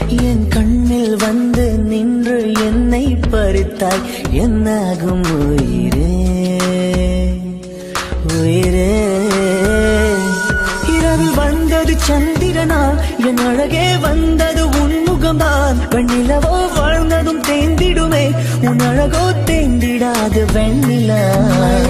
என் கண்ணில் வந்து நின்று என்னை பறித்தாய் என்னாகும் உயிரே உயிரே. இரவில் வந்தது சந்திரனா என் அழகே வந்தது உன்முகம்தான். வெண்ணிலவோ வாழ்ந்ததும் தேந்திடுமே உன் அழகோ தேந்திடாது வெண்ணிலா.